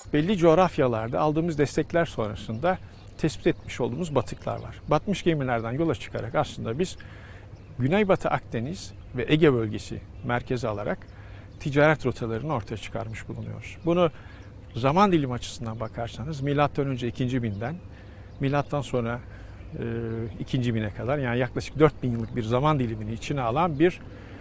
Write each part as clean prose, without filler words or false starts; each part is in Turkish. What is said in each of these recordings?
belli coğrafyalarda aldığımız destekler sonrasında tespit etmiş olduğumuz batıklar var. Batmış gemilerden yola çıkarak aslında biz Güneybatı Akdeniz ve Ege bölgesi merkeze alarak ticaret rotalarını ortaya çıkarmış bulunuyoruz. Bunu zaman dilimi açısından bakarsanız milattan önce 2. binden milattan sonra 2. bine kadar, yani yaklaşık 4000 yıllık bir zaman dilimini içine alan bir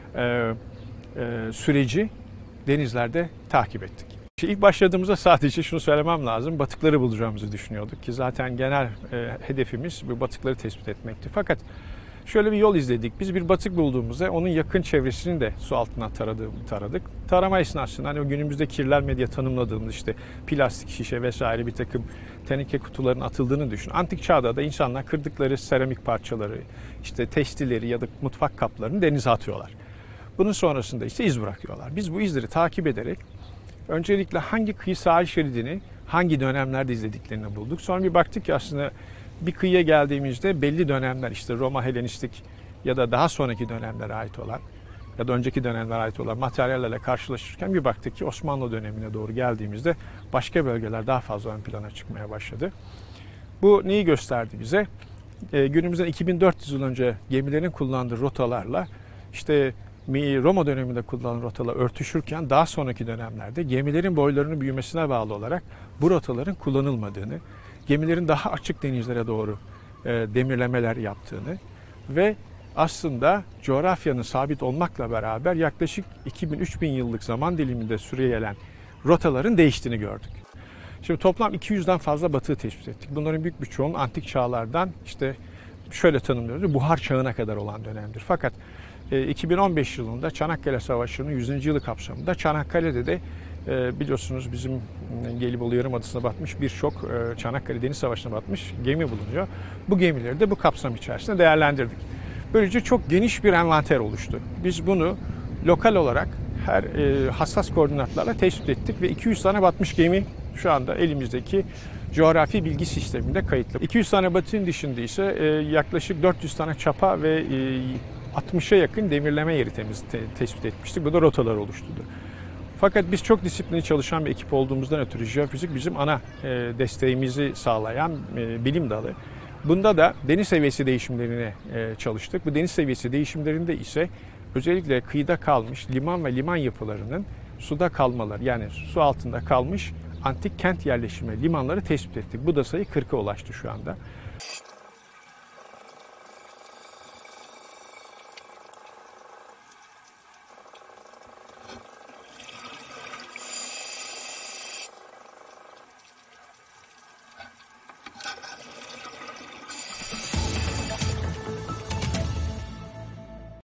süreci denizlerde takip ettik. İlk başladığımızda sadece şunu söylemem lazım, batıkları bulacağımızı düşünüyorduk ki zaten genel hedefimiz bu batıkları tespit etmekti. Fakat şöyle bir yol izledik. Biz bir batık bulduğumuzda onun yakın çevresini de su altından taradık. Tarama esnasında hani o günümüzde kirlenme diye tanımladığımız işte plastik şişe vesaire bir takım teneke kutuların atıldığını düşün. Antik çağda da insanlar kırdıkları seramik parçaları, işte testileri ya da mutfak kaplarını denize atıyorlar. Bunun sonrasında işte iz bırakıyorlar. Biz bu izleri takip ederek öncelikle hangi kıyı sahil şeridini hangi dönemlerde izlediklerini bulduk. Sonra bir baktık ki aslında bir kıyıya geldiğimizde belli dönemler işte Roma Helenistik ya da daha sonraki dönemlere ait olan ya da önceki dönemlere ait olan materyallerle karşılaşırken bir baktık ki Osmanlı dönemine doğru geldiğimizde başka bölgeler daha fazla ön plana çıkmaya başladı. Bu neyi gösterdi bize? Günümüzden 2400 yıl önce gemilerin kullandığı rotalarla işte Roma döneminde kullanılan rotalar örtüşürken daha sonraki dönemlerde gemilerin boylarının büyümesine bağlı olarak bu rotaların kullanılmadığını, gemilerin daha açık denizlere doğru demirlemeler yaptığını ve aslında coğrafyanın sabit olmakla beraber yaklaşık 2000-3000 yıllık zaman diliminde süregelen rotaların değiştiğini gördük. Şimdi toplam 200'den fazla batığı tespit ettik. Bunların büyük bir çoğunun antik çağlardan işte şöyle tanımlıyoruz, buhar çağına kadar olan dönemdir. Fakat 2015 yılında Çanakkale Savaşı'nın 100. yılı kapsamında Çanakkale'de de biliyorsunuz bizim Gelibolu Yarımadası'na batmış birçok Çanakkale Deniz Savaşı'na batmış gemi bulunuyor. Bu gemileri de bu kapsam içerisinde değerlendirdik. Böylece çok geniş bir envanter oluştu. Biz bunu lokal olarak her hassas koordinatlarla tespit ettik ve 200 tane batmış gemi şu anda elimizdeki coğrafi bilgi sisteminde kayıtlı. 200 tane batığın dışında ise yaklaşık 400 tane çapa ve 60'a yakın demirleme yeri tespit etmiştik. Bu da rotalar oluşturdu. Fakat biz çok disiplinli çalışan bir ekip olduğumuzdan ötürü jeofizik bizim ana desteğimizi sağlayan bilim dalı. Bunda da deniz seviyesi değişimlerine çalıştık. Bu deniz seviyesi değişimlerinde ise özellikle kıyıda kalmış liman ve liman yapılarının suda kalmaları, yani su altında kalmış antik kent yerleşimi limanları tespit ettik. Bu da sayı 40'a ulaştı şu anda.